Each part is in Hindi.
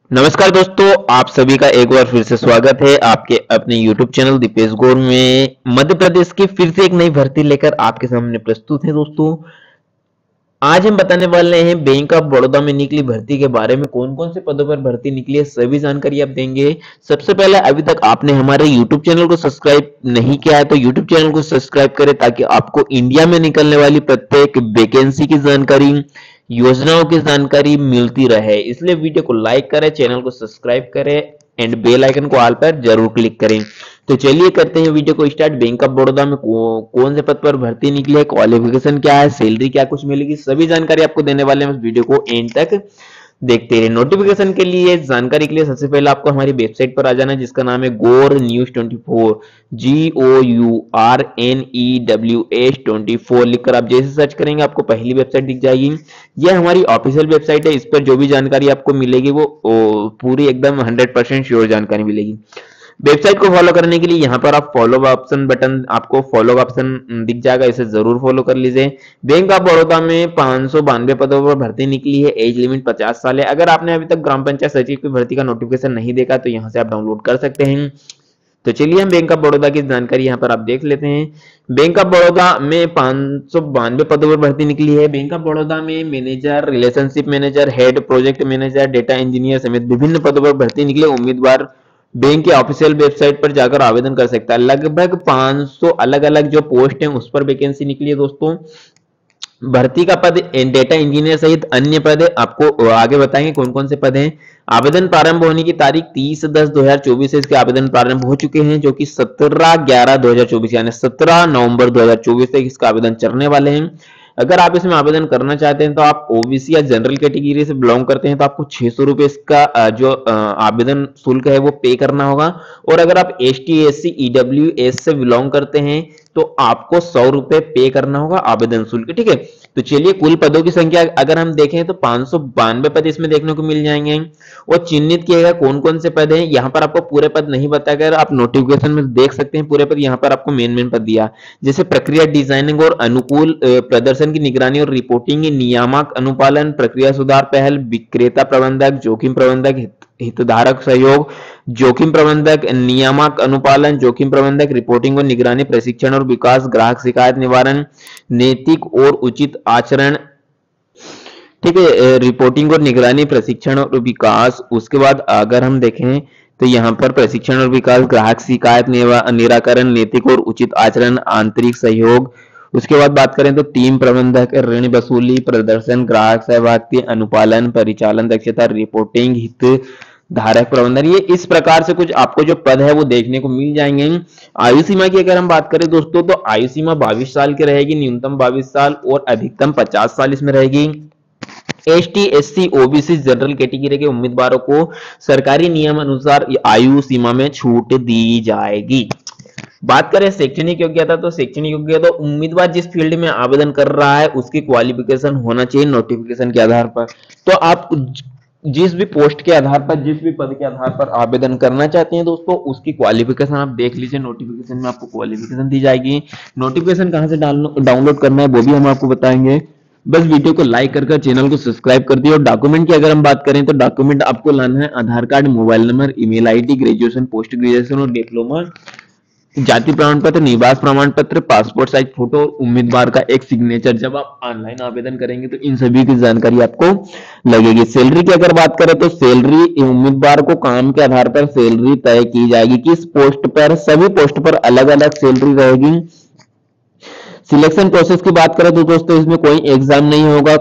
नमस्कार दोस्तों, आप सभी का एक बार फिर से स्वागत है आपके अपने YouTube चैनल दीपेश गौर में। मध्य प्रदेश की फिर से एक नई भर्ती लेकर आपके सामने प्रस्तुत है दोस्तों। आज हम बताने वाले हैं बैंक ऑफ बड़ौदा में निकली भर्ती के बारे में। कौन कौन से पदों पर भर्ती निकली है सभी जानकारी आप देंगे। सबसे पहले अभी तक आपने हमारे YouTube चैनल को सब्सक्राइब नहीं किया है तो YouTube चैनल को सब्सक्राइब करें ताकि आपको इंडिया में निकलने वाली प्रत्येक वैकेंसी की जानकारी, योजनाओं की जानकारी मिलती रहे। इसलिए वीडियो को लाइक करें, चैनल को सब्सक्राइब करें एंड बेल आइकन को ऑल पर जरूर क्लिक करें। तो चलिए करते हैं वीडियो को स्टार्ट। बैंक ऑफ बड़ौदा में कौन से पद पर भर्ती निकली है, क्वालिफिकेशन क्या है, सैलरी क्या कुछ मिलेगी, सभी जानकारी आपको देने वाले हैं। इस वीडियो को एंड तक देखते रहे। नोटिफिकेशन के लिए, जानकारी के लिए सबसे पहले आपको हमारी वेबसाइट पर आ जाना है जिसका नाम है गोर न्यूज 24। GOURNEWS24 लिखकर आप जैसे सर्च करेंगे आपको पहली वेबसाइट दिख जाएगी। यह हमारी ऑफिशियल वेबसाइट है। इस पर जो भी जानकारी आपको मिलेगी वो पूरी एकदम 100% श्योर जानकारी मिलेगी। वेबसाइट को फॉलो करने के लिए यहाँ पर आप फॉलो ऑप्शन बटन, आपको फॉलो ऑप्शन दिख जाएगा, इसे जरूर फॉलो कर लीजिए। बैंक ऑफ बड़ौदा में 592 पदों पर भर्ती निकली है। एज लिमिट 50 साल है। अगर आपने अभी तक ग्राम पंचायत सचिव की भर्ती का नोटिफिकेशन नहीं देखा तो यहाँ से आप डाउनलोड कर सकते हैं। तो चलिए हम बैंक ऑफ बड़ौदा की जानकारी यहाँ पर आप देख लेते हैं। बैंक ऑफ बड़ौदा में 592 पदों पर भर्ती निकली है। बैंक ऑफ बड़ौदा में manager, relationship manager, head, project manager, data engineer समेत विभिन्न पदों पर भर्ती निकली। उम्मीदवार बैंक की ऑफिशियल वेबसाइट पर जाकर आवेदन कर सकता है। लगभग 500 अलग अलग जो पोस्ट हैं उस पर वैकेंसी निकली है दोस्तों। भर्ती का पद डेटा इंजीनियर सहित अन्य पद आपको आगे बताएंगे कौन कौन से पद हैं। आवेदन प्रारंभ होने की तारीख 30/10/2024 से इसके आवेदन प्रारंभ हो चुके हैं, जो कि 17/11/2024 यानी 17 नवंबर 2024 तक इसका आवेदन चलने वाले हैं। अगर आप इसमें आवेदन करना चाहते हैं तो आप ओबीसी या जनरल कैटेगरी से बिलोंग करते हैं तो आपको 600 रुपए इसका जो आवेदन शुल्क है वो पे करना होगा। और अगर आप ST SC EWS से बिलोंग करते हैं तो आपको 100 रुपए पे करना होगा आवेदन शुल्क। ठीक है, तो चलिए कुल पदों की संख्या अगर हम देखें तो 592 पद इसमें देखने को मिल जाएंगे। और चिन्हित किए गए कौन कौन से पद हैं, यहाँ पर आपको पूरे पद नहीं बताकर आप नोटिफिकेशन में देख सकते हैं पूरे पद। यहाँ पर आपको मेन पद दिया, जैसे प्रक्रिया डिजाइनिंग और अनुकूल प्रदर्शन की निगरानी और रिपोर्टिंग, नियामक अनुपालन, प्रक्रिया सुधार पहल, विक्रेता प्रबंधक, जोखिम प्रबंधक, हितधारक सहयोग, जोखिम प्रबंधक, नियामक अनुपालन, जोखिम प्रबंधक, रिपोर्टिंग और निगरानी, प्रशिक्षण और विकास, ग्राहक शिकायत निवारण, नैतिक और उचित आचरण। ठीक है, रिपोर्टिंग और निगरानी, प्रशिक्षण और विकास। उसके बाद अगर हम देखें तो यहाँ पर प्रशिक्षण और विकास, ग्राहक शिकायत निराकरण, नैतिक और उचित आचरण, आंतरिक सहयोग। उसके बाद बात करें तो टीम प्रबंधक, ऋण वसूली, प्रदर्शन, ग्राहक सहभागिता, अनुपालन, परिचालन दक्षता, रिपोर्टिंग, हित धारक प्रबंधन। ये इस प्रकार से कुछ आपको जो पद है वो देखने को मिल जाएंगे। आयु सीमा की अगर हम बात करें दोस्तों तो आयु सीमा 22 साल की रहेगी, न्यूनतम 22 साल और अधिकतम 50 साल इसमें रहेगी। ST SC OBC general category के उम्मीदवारों को सरकारी नियम अनुसार आयु सीमा में छूट दी जाएगी। बात करें शैक्षणिक योग्यता तो शैक्षणिक योग्यता उम्मीदवार जिस फील्ड में आवेदन कर रहा है उसकी क्वालिफिकेशन होना चाहिए नोटिफिकेशन के आधार पर। तो आप जिस भी पोस्ट के आधार पर, जिस भी पद के आधार पर आवेदन करना चाहते हैं दोस्तों उसकी क्वालिफिकेशन आप देख लीजिए। नोटिफिकेशन में आपको क्वालिफिकेशन दी जाएगी। नोटिफिकेशन कहां से डाउनलोड करना है वो भी हम आपको बताएंगे। बस वीडियो को लाइक कर चैनल को सब्सक्राइब कर दिए। और डॉक्यूमेंट की अगर हम बात करें तो डॉक्यूमेंट आपको लाना है Aadhaar card, mobile number, email ID, graduation, post graduation और डिप्लोमा, जाति प्रमाण पत्र, निवास प्रमाण पत्र, पासपोर्ट साइज फोटो, उम्मीदवार का एक सिग्नेचर। जब आप ऑनलाइन आवेदन करेंगे तो इन सभी की जानकारी आपको लगेगी। सैलरी की अगर बात करें तो सैलरी उम्मीदवार को काम के आधार पर सैलरी तय की जाएगी। किस पोस्ट पर, सभी पोस्ट पर अलग अलग सैलरी रहेगी। सिलेक्शन प्रोसेस की बात करें तो दोस्तों इसमें कोई एग्जाम नहीं होगा,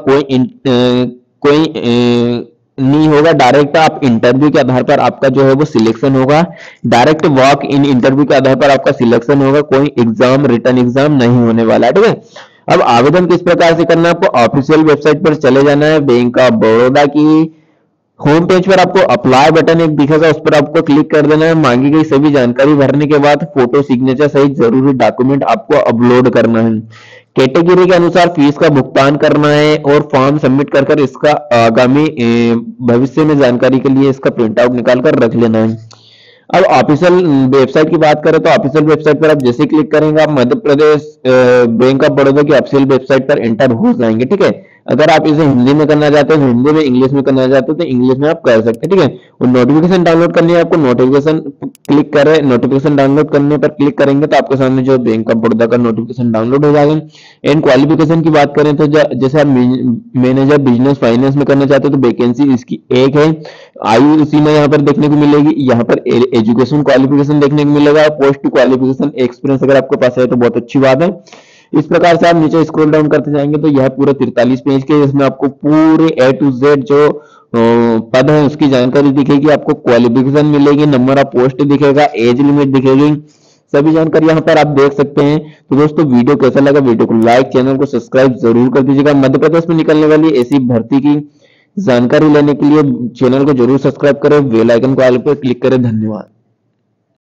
कोई नहीं होगा। डायरेक्ट आप इंटरव्यू के आधार पर आपका जो है वो सिलेक्शन होगा। डायरेक्ट वॉक इन इंटरव्यू के आधार पर आपका सिलेक्शन होगा। कोई एग्जाम, रिटर्न एग्जाम नहीं होने वाला है। ठीक है, अब आवेदन किस प्रकार से करना है, आपको ऑफिशियल वेबसाइट पर चले जाना है। बैंक ऑफ बड़ौदा की होम पेज पर आपको अप्लाई बटन एक दिखेगा, उस पर आपको क्लिक कर देना है। मांगी गई सभी जानकारी भरने के बाद फोटो, सिग्नेचर सहित जरूरी डॉक्यूमेंट आपको अपलोड करना है। कैटेगरी के अनुसार फीस का भुगतान करना है और फॉर्म सबमिट कर इसका आगामी भविष्य में जानकारी के लिए इसका प्रिंट आउट निकाल कर रख लेना है। अब ऑफिशियल वेबसाइट की बात करें तो ऑफिशियल वेबसाइट पर आप जैसे क्लिक करेंगे आप मध्य प्रदेश बैंक ऑफ बड़ौदा की ऑफिशियल वेबसाइट पर एंटर हो जाएंगे। ठीक है, अगर आप इसे हिंदी में करना चाहते हो हिंदी में, इंग्लिश में करना चाहते हो तो इंग्लिश में आप कर सकते हैं, ठीक है। और नोटिफिकेशन डाउनलोड करनी है आपको, नोटिफिकेशन क्लिक करें, नोटिफिकेशन डाउनलोड करने पर क्लिक करेंगे तो आपके सामने जो बैंक ऑफ बड़ौदा का नोटिफिकेशन डाउनलोड हो जाएगा। एंड क्वालिफिकेशन की बात करें तो जैसे आप मैनेजर बिजनेस फाइनेंस में करना चाहते हो तो वैकेंसी इसकी एक है, आयु सीमा यहाँ पर देखने को मिलेगी, यहाँ पर एजुकेशन क्वालिफिकेशन देखने को मिलेगा, पोस्ट क्वालिफिकेशन एक्सपीरियंस अगर आपके पास है तो बहुत अच्छी बात है। इस प्रकार से आप नीचे स्क्रॉल डाउन करते जाएंगे तो यह पूरे 43 पेज के, इसमें आपको पूरे A to Z जो पद है उसकी जानकारी दिखेगी, आपको क्वालिफिकेशन मिलेगी, नंबर ऑफ पोस्ट दिखेगा, एज लिमिट दिखेगी, सभी जानकारी यहाँ पर आप देख सकते हैं। तो दोस्तों वीडियो कैसा लगा, वीडियो को लाइक, चैनल को सब्सक्राइब जरूर कर दीजिएगा। मध्य प्रदेश में निकलने वाली ऐसी भर्ती की जानकारी लेने के लिए चैनल को जरूर सब्सक्राइब करें, बेल आइकन को ऑल पर क्लिक करें। धन्यवाद।